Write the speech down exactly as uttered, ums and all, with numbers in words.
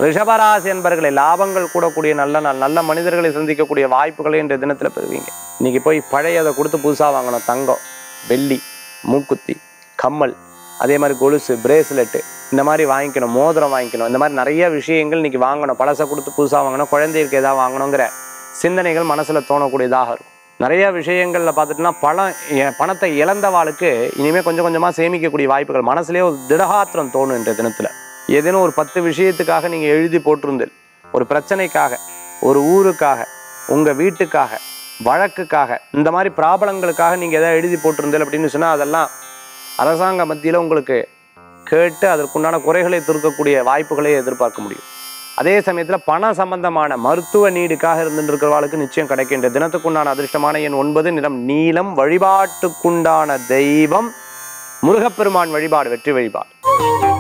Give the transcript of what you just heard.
ரிஷபராசி என்பர்களை லாபங்கள் கூடக்கூடிய நல்ல நாள், நல்ல மனிதர்களை சந்திக்கக்கூடிய வாய்ப்புகளை இன்றைய தினத்தில் பெறுவீங்க. இன்னைக்கு போய் பழையதை கொடுத்து புதுசாக வாங்கணும். தங்கம், வெள்ளி, மூக்குத்தி, கம்மல், அதே மாதிரி கொலுசு, பிரேஸ்லெட்டு இந்த மாதிரி வாங்கிக்கணும். மோதிரம் வாங்கிக்கணும். இந்த மாதிரி நிறைய விஷயங்கள் இன்னைக்கு வாங்கணும். பழசை கொடுத்து புதுசாக வாங்கணும். குழந்தைக்கு ஏதாவது வாங்கணுங்கிற சிந்தனைகள் மனசில் தோணக்கூடியதாக இருக்கும். நிறைய விஷயங்களில் பார்த்துட்டுனா பணம் பணத்தை இழந்தவாளுக்கு இனிமேல் கொஞ்சம் கொஞ்சமாக சேமிக்கக்கூடிய வாய்ப்புகள், மனசுலேயே ஒரு திடகாத்திரம் தோணும். இன்றைய தினத்தில் ஏதேனும் ஒரு பத்து விஷயத்துக்காக நீங்கள் எழுதி போட்டிருந்தல், ஒரு பிரச்சனைக்காக, ஒரு ஊருக்காக, உங்கள் வீட்டுக்காக, வழக்குக்காக, இந்த மாதிரி பிராபலங்களுக்காக நீங்கள் எதாவது எழுதி போட்டிருந்தல் அப்படின்னு சொன்னால் அதெல்லாம் அரசாங்க மத்தியில் உங்களுக்கு கேட்டு அதற்குண்டான குறைகளை தீர்க்கக்கூடிய வாய்ப்புகளை எதிர்பார்க்க முடியும். அதே சமயத்தில் பண சம்பந்தமான மருத்துவ நீடுக்காக இருந்துட்டு இருக்கிறவாளுக்கு நிச்சயம் கிடைக்கின்ற தினத்துக்குண்டான அதிர்ஷ்டமான எண் ஒன்பது, நிறம் நீலம். வழிபாட்டுக்குண்டான தெய்வம் முருகப்பெருமான் வழிபாடு, வெற்றி வழிபாடு.